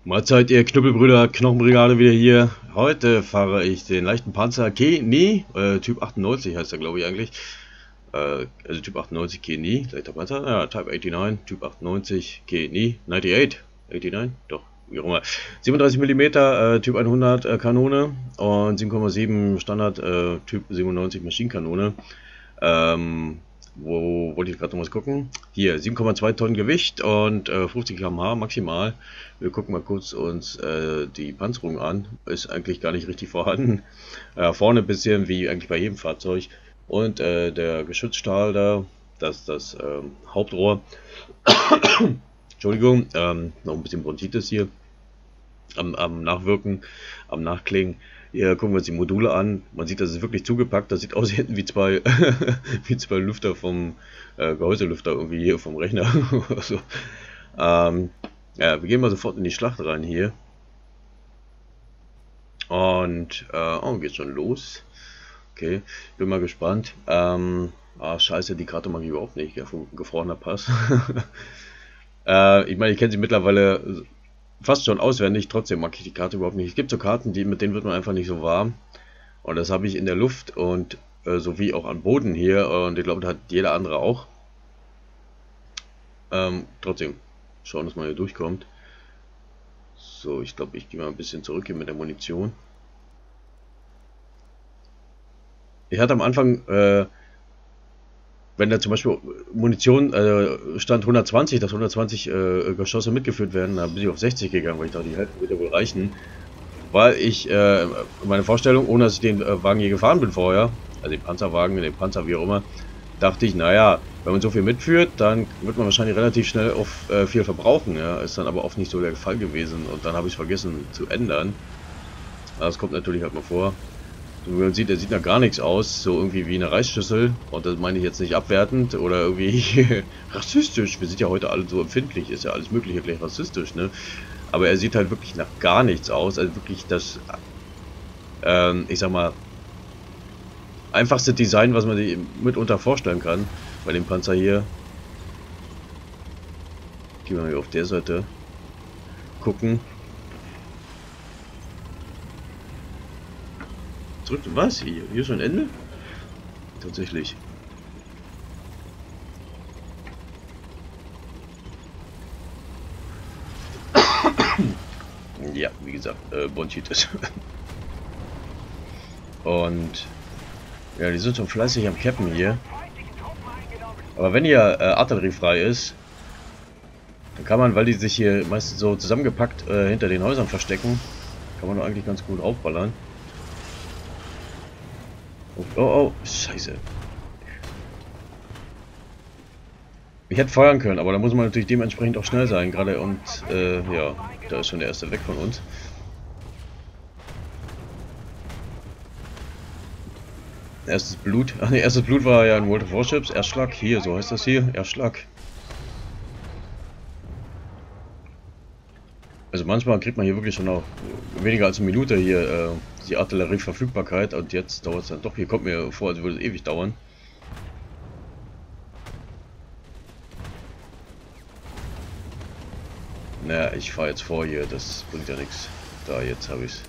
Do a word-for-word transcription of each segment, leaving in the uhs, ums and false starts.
Mahlzeit, ihr Knüppelbrüder, Knochenbrigade wieder hier. Heute fahre ich den leichten Panzer Keni, äh, Typ achtundneunzig heißt er glaube ich eigentlich. Äh, also Typ achtundneunzig Keni, leichter Panzer, ja, Type neunundachtzig, Typ achtundneunzig Keni, neunundachtzig, neunundachtzig, doch, wie auch immer. siebenunddreißig Millimeter, äh, Typ hundert äh, Kanone und sieben Komma sieben Standard, äh, Typ siebenundneunzig Maschinenkanone. Ähm, Wo wollte ich gerade noch was gucken? Hier, sieben Komma zwei Tonnen Gewicht und äh, fünfzig Kilometer pro Stunde maximal. Wir gucken mal kurz uns äh, die Panzerung an. Ist eigentlich gar nicht richtig vorhanden. Äh, vorne ein bisschen wie eigentlich bei jedem Fahrzeug. Und äh, der Geschützstahl da, das das ähm, Hauptrohr. Entschuldigung, ähm, noch ein bisschen Bronchitis hier. Am, am Nachwirken, am Nachklingen. Hier gucken wir uns die Module an. Man sieht, das ist wirklich zugepackt. Das sieht aus hinten wie zwei, wie zwei Lüfter vom äh, Gehäuselüfter irgendwie hier vom Rechner. so. ähm, ja, wir gehen mal sofort in die Schlacht rein hier. Und äh, oh, geht schon los. Okay, bin mal gespannt. Ähm, ah, scheiße, die Karte mag ich überhaupt nicht. Gefrorener Pass. äh, ich meine, ich kenne sie mittlerweile fast schon auswendig, trotzdem mag ich die Karte überhaupt nicht. Es gibt so Karten, die mit denen wird man einfach nicht so warm. Und das habe ich in der Luft und äh, sowie auch am Boden hier. Und ich glaube, das hat jeder andere auch. Ähm, trotzdem, schauen, dass man hier durchkommt. So, ich glaube, ich gehe mal ein bisschen zurück hier mit der Munition. Ich hatte am Anfang, äh, wenn da zum Beispiel Munition äh, stand hundertzwanzig, dass hundertzwanzig äh, Geschosse mitgeführt werden, da bin ich auf sechzig gegangen, weil ich dachte, die Hälfte wird ja wohl reichen. Weil ich, äh, meine Vorstellung, ohne dass ich den äh, Wagen hier gefahren bin vorher, also den Panzerwagen, den Panzer, wie auch immer, dachte ich, naja, wenn man so viel mitführt, dann wird man wahrscheinlich relativ schnell auf äh, viel verbrauchen. Ja, ist dann aber oft nicht so der Fall gewesen und dann habe ich es vergessen zu ändern. Das kommt natürlich halt mal vor. Wie man sieht, er sieht nach gar nichts aus, so irgendwie wie eine Reisschüssel. Und das meine ich jetzt nicht abwertend oder irgendwie rassistisch. Wir sind ja heute alle so empfindlich, ist ja alles Mögliche gleich rassistisch, ne? Aber er sieht halt wirklich nach gar nichts aus, also wirklich das, ähm, ich sag mal, einfachste Design, was man sich mitunter vorstellen kann, bei dem Panzer hier. Gehen wir mal auf der Seite gucken. Zurück, was? Hier, hier schon Ende? Tatsächlich. Ja, wie gesagt, äh, Bronchitis. Und ja, die sind schon fleißig am Cappen hier. Aber wenn hier äh, artilleriefrei ist, dann kann man, weil die sich hier meistens so zusammengepackt äh, hinter den Häusern verstecken, kann man doch eigentlich ganz gut aufballern. Oh, oh, oh, scheiße. Ich hätte feuern können, aber da muss man natürlich dementsprechend auch schnell sein, gerade und äh, ja, da ist schon der erste weg von uns. Erstes Blut, ach ne, erstes Blut war ja in World of Warships, Erstschlag, hier, so heißt das hier, Erstschlag. Also manchmal kriegt man hier wirklich schon noch weniger als eine Minute hier äh, die Artillerieverfügbarkeit und jetzt dauert es dann doch, hier kommt mir vor, als würde es ewig dauern. Naja, ich fahre jetzt vor hier, das bringt ja nichts. Da, jetzt habe ich es.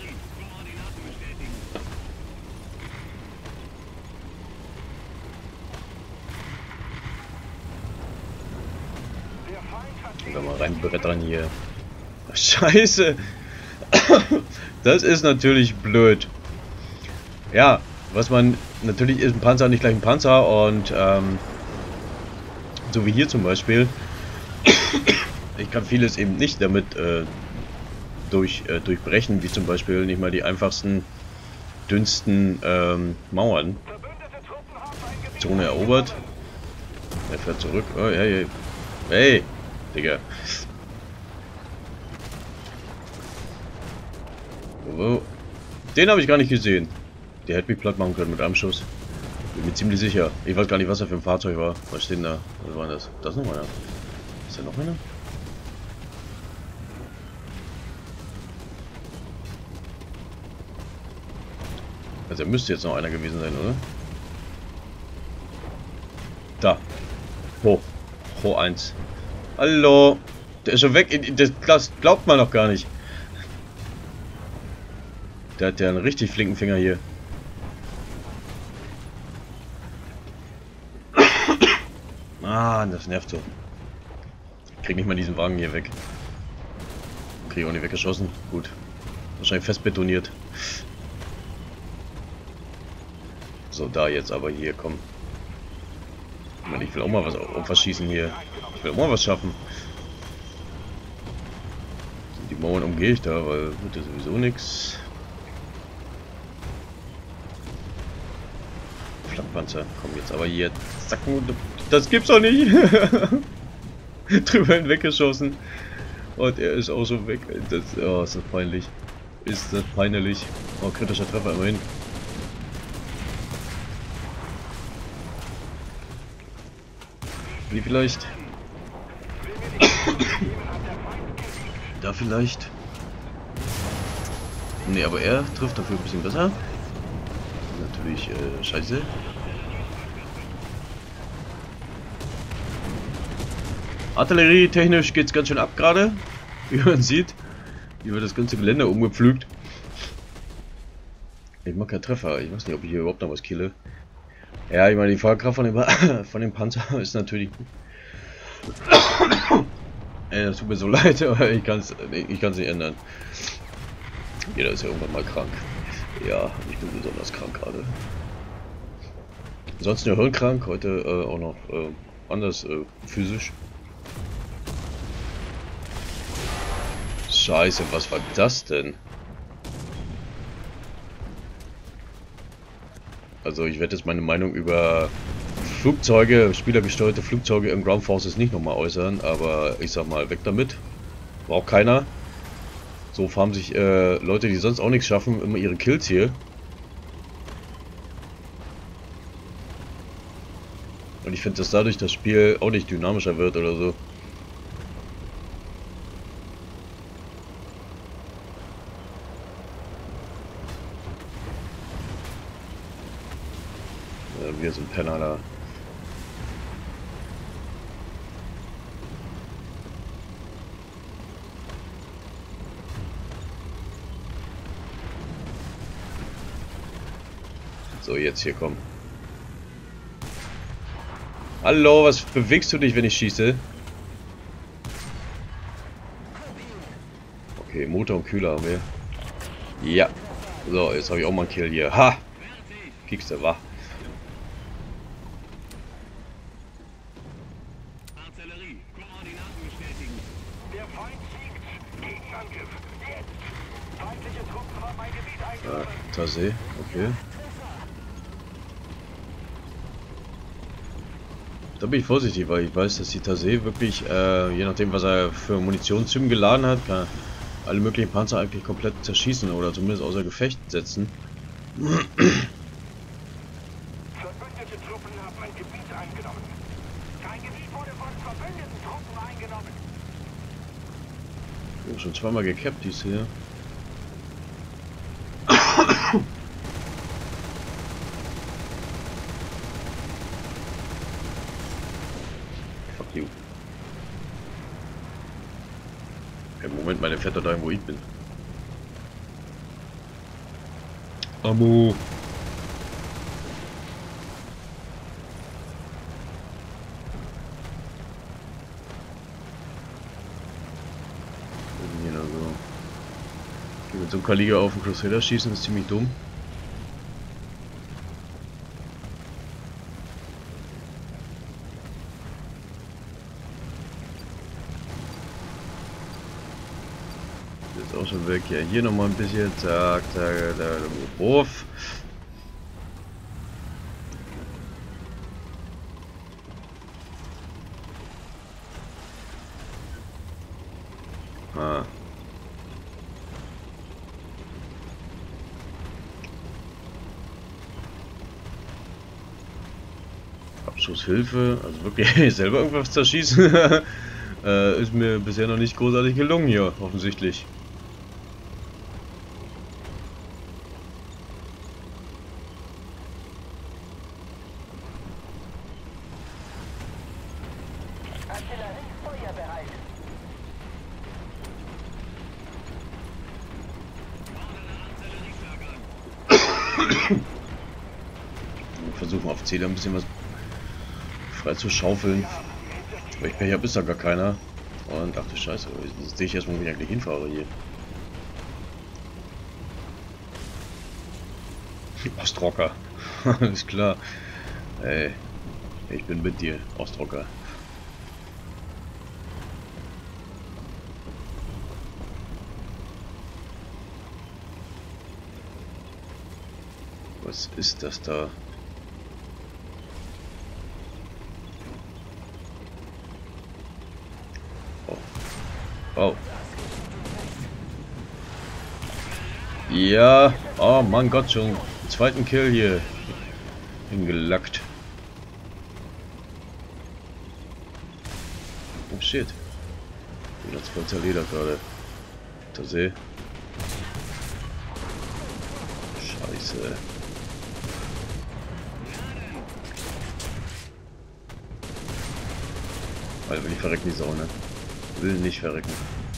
Und dann mal reinbrettern hier. Ach, Scheiße! Das ist natürlich blöd. Ja, was man, natürlich ist ein Panzer nicht gleich ein Panzer und ähm, so wie hier zum Beispiel. Ich kann vieles eben nicht damit äh, durch, äh, durchbrechen, wie zum Beispiel nicht mal die einfachsten, dünnsten ähm, Mauern. Zone erobert. Er fährt zurück. Oh, hey, hey. Hey, Digga. Oh, den habe ich gar nicht gesehen. Der hätte mich platt machen können mit einem Schuss. Bin mir ziemlich sicher. Ich weiß gar nicht, was er für ein Fahrzeug war. Was steht denn da? Was war das? Das ist noch einer. Ist da noch einer? Also, er müsste jetzt noch einer gewesen sein, oder? Da. Ho. Ho eins. Hallo. Der ist schon weg. Das glaubt man noch gar nicht. Der hat ja einen richtig flinken Finger hier. Ah, das nervt so. Ich krieg nicht mal diesen Wagen hier weg. Krieg auch nicht weggeschossen. Gut. Wahrscheinlich fest betoniert. So, da jetzt aber hier, komm. Ich meine, ich will auch mal was auf was schießen hier. Ich will auch mal was schaffen. Die Mauern umgehe ich da, weil wird ja sowieso nichts. Flakpanzer, komm jetzt aber hier. Zack, das gibt's doch nicht. Drüber hinweggeschossen. Und er ist auch schon weg. Das, oh, ist das peinlich. Ist das peinlich. Oh, kritischer Treffer immerhin. Wie vielleicht? Da vielleicht? Ne, aber er trifft dafür ein bisschen besser. Natürlich äh, scheiße. Artillerie technisch geht's ganz schön ab gerade. Wie man sieht. Hier wird das ganze Gelände umgepflügt. Ich mache keinen Treffer. Ich weiß nicht, ob ich hier überhaupt noch was kille. Ja, ich meine, die Fahrkraft von dem, von dem Panzer ist natürlich... Ey, das tut mir so leid, aber ich kann es ich kann's nicht ändern. Jeder ist ja irgendwann mal krank. Ja, ich bin besonders krank gerade. Ansonsten ja hirnkrank, heute äh, auch noch äh, anders äh, physisch. Scheiße, was war das denn? Also ich werde jetzt meine Meinung über Flugzeuge, spielergesteuerte Flugzeuge im Ground Forces nicht nochmal äußern, aber ich sag mal, weg damit. Braucht keiner. So farmen sich äh, Leute, die sonst auch nichts schaffen, immer ihre Kills hier. Und ich finde, dass dadurch das Spiel auch nicht dynamischer wird oder so. Ja, wir sind Penner da. So, jetzt hier kommen. Hallo, was bewegst du dich, wenn ich schieße? Okay, Motor und Kühler haben wir. Ja. So, jetzt habe ich auch mal einen Kill hier. Ha! Kiekst du, wa? Artillerie, Koordinaten bestätigen. Der Feind siegt. Gegenangriff. Jetzt. Feindliche Truppen haben mein Gebiet eingenommen. Ja, Tassé, okay. Da bin ich vorsichtig, weil ich weiß, dass die Tassé wirklich, äh, je nachdem was er für Munitionszügen geladen hat, kann alle möglichen Panzer eigentlich komplett zerschießen oder zumindest außer Gefecht setzen. Verbündete Truppen haben mein Gebiet eingenommen. Kein Gebiet wurde von verbündeten Truppen eingenommen. Oh, schon zweimal gekappt, dies hier. Fuck you. Im Moment, meine fährt da dahin, wo ich bin. Ammo. Hier noch so. Okay, mit so einem Kaliber auf den Crusader schießen ist ziemlich dumm. Ist auch schon weg. Ja, hier noch mal ein bisschen. Zack, zack, da, Wurf. Ah. Abschusshilfe, also wirklich selber irgendwas zerschießen, äh, ist mir bisher noch nicht großartig gelungen hier, offensichtlich. Artillerie feuerbereit. Versuchen auf Zähler ein bisschen was frei zu schaufeln. Weil ich Pech habe, ist da gar keiner. Und ach du Scheiße, jetzt sehe ich erstmal, wo ich eigentlich hinfahre hier. Ostrocker. Alles klar. Ey, ich bin mit dir, Ostrocker. Was ist das da? Oh. Oh. Ja. Oh mein Gott, schon zweiten Kill hier hingelackt. Oh shit. Ich bin jetzt voll zerledert gerade. Da sehe. Scheiße. Alter, will ich verrecken, die Sau, ne? Will nicht verrecken.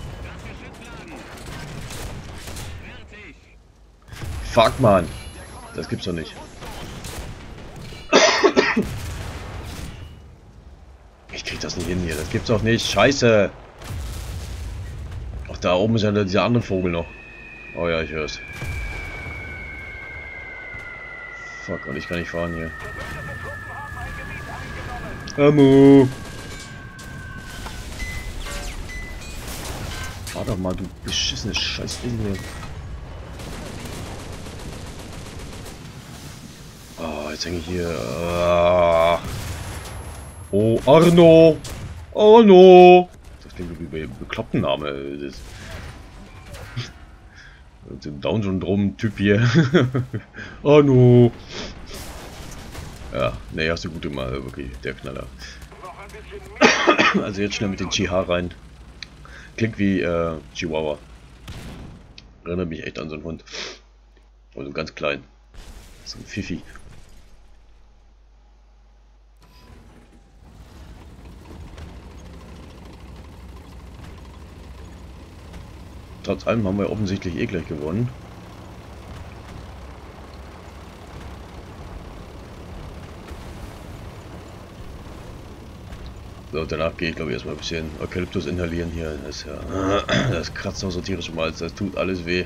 Fuck, man. Das gibt's doch nicht. Ich krieg das nicht hin hier. Das gibt's doch nicht. Scheiße. Ach, da oben ist ja dieser andere Vogel noch. Oh ja, ich höre es. Fuck, und ich kann nicht fahren hier. Ammo. Fahr doch mal, du beschissenes Scheißding hier. Oh, jetzt hänge ich hier. Ah. Oh, Arno! Arno! Das klingt wie bei einem bekloppten Name. Das ein Down-Syndrom-Typ hier. Arno! Ja, ne, hast du gut gemacht, wirklich, der Knaller. Also jetzt schnell mit den Chiha rein. Klingt wie äh, Chihuahua. Erinnert mich echt an so einen Hund. Also ganz klein. So ein Fifi. Trotz allem haben wir offensichtlich eh gleich gewonnen. So, danach gehe ich glaube ich erstmal ein bisschen Eukalyptus inhalieren hier. Das ist ja. Das kratzt noch so tierisch im Hals, das tut alles weh.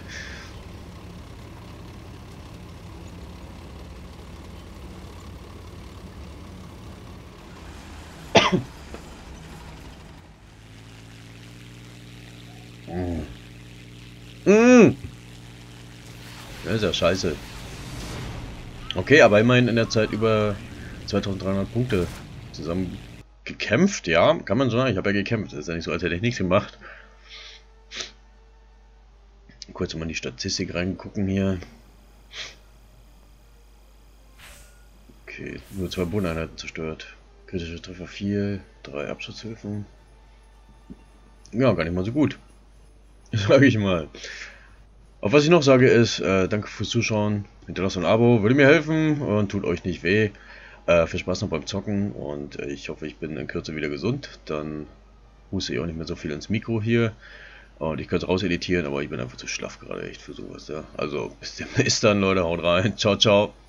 Mm. Mm. Das ist ja scheiße. Okay, aber immerhin in der Zeit über zweitausenddreihundert Punkte zusammen gekämpft, ja, kann man so sagen. Ich habe ja gekämpft. Das ist ja nicht so, als hätte ich nichts gemacht. Kurz mal in die Statistik reingucken hier. Okay, nur zwei Bodeneinheiten zerstört. Kritische Treffer vier, drei Abschusszhilfen. Ja, gar nicht mal so gut. Sage ich mal. Auf was ich noch sage ist, äh, danke fürs Zuschauen. Hinterlasst ein Abo, würde mir helfen und tut euch nicht weh. Äh, viel Spaß noch beim Zocken und äh, ich hoffe, ich bin in Kürze wieder gesund. Dann huste ich auch nicht mehr so viel ins Mikro hier. Und ich könnte raus editieren, aber ich bin einfach zu schlaff gerade echt für sowas. Ja. Also bis demnächst dann, Leute. Haut rein. Ciao, ciao.